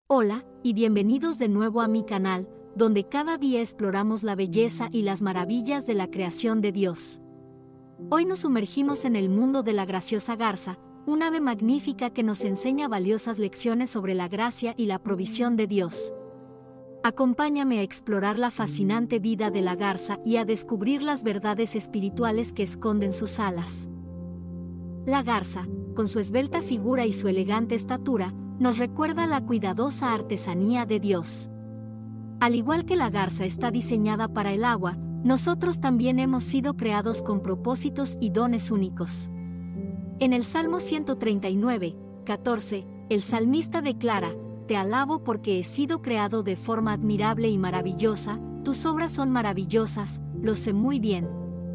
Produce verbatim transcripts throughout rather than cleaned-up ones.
Hola, y bienvenidos de nuevo a mi canal, donde cada día exploramos la belleza y las maravillas de la creación de Dios. Hoy nos sumergimos en el mundo de la graciosa garza, un ave magnífica que nos enseña valiosas lecciones sobre la gracia y la provisión de Dios. Acompáñame a explorar la fascinante vida de la garza y a descubrir las verdades espirituales que esconden sus alas. La garza, con su esbelta figura y su elegante estatura, nos recuerda la cuidadosa artesanía de Dios. Al igual que la garza está diseñada para el agua, nosotros también hemos sido creados con propósitos y dones únicos. En el Salmo ciento treinta y nueve, catorce, el salmista declara: Te alabo porque he sido creado de forma admirable y maravillosa, tus obras son maravillosas, lo sé muy bien.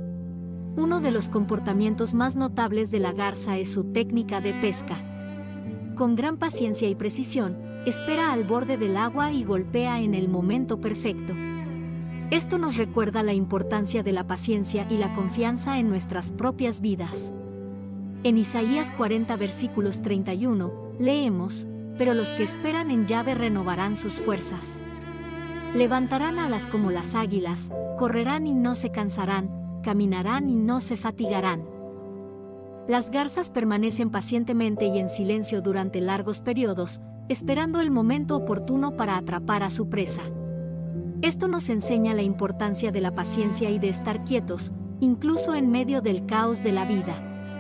Uno de los comportamientos más notables de la garza es su técnica de pesca. Con gran paciencia y precisión, espera al borde del agua y golpea en el momento perfecto. Esto nos recuerda la importancia de la paciencia y la confianza en nuestras propias vidas. En Isaías cuarenta versículos treinta y uno, leemos: Pero los que esperan en Yahvé renovarán sus fuerzas. Levantarán alas como las águilas, correrán y no se cansarán, caminarán y no se fatigarán. Las garzas permanecen pacientemente y en silencio durante largos periodos, esperando el momento oportuno para atrapar a su presa. Esto nos enseña la importancia de la paciencia y de estar quietos, incluso en medio del caos de la vida.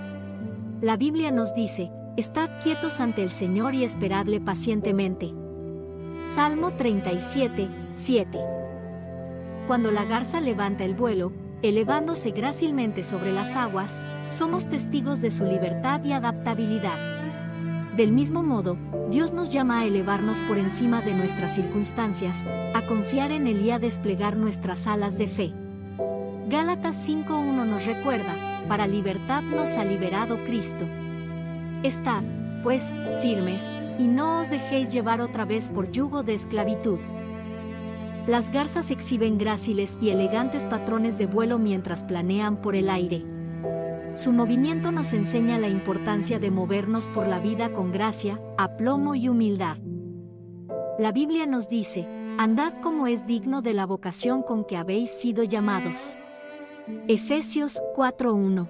La Biblia nos dice: Estad quietos ante el Señor y esperadle pacientemente. Salmo treinta y siete, siete. Cuando la garza levanta el vuelo, elevándose grácilmente sobre las aguas, somos testigos de su libertad y adaptabilidad. Del mismo modo, Dios nos llama a elevarnos por encima de nuestras circunstancias, a confiar en Él y a desplegar nuestras alas de fe. Gálatas cinco uno nos recuerda: Para libertad nos ha liberado Cristo. Estad, pues, firmes, y no os dejéis llevar otra vez por yugo de esclavitud. Las garzas exhiben gráciles y elegantes patrones de vuelo mientras planean por el aire. Su movimiento nos enseña la importancia de movernos por la vida con gracia, aplomo y humildad. La Biblia nos dice: Andad como es digno de la vocación con que habéis sido llamados. Efesios cuatro uno.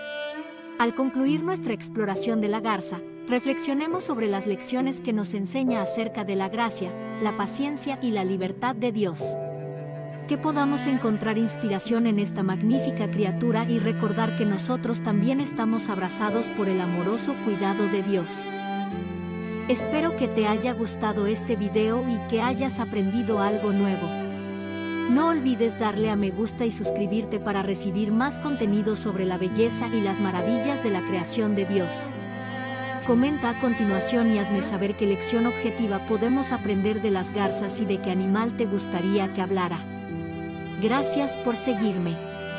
Al concluir nuestra exploración de la garza, reflexionemos sobre las lecciones que nos enseña acerca de la gracia, la paciencia y la libertad de Dios. Que podamos encontrar inspiración en esta magnífica criatura y recordar que nosotros también estamos abrazados por el amoroso cuidado de Dios. Espero que te haya gustado este video y que hayas aprendido algo nuevo. No olvides darle a me gusta y suscribirte para recibir más contenido sobre la belleza y las maravillas de la creación de Dios. Comenta a continuación y hazme saber qué lección objetiva podemos aprender de las garzas y de qué animal te gustaría que hablara. Gracias por seguirme.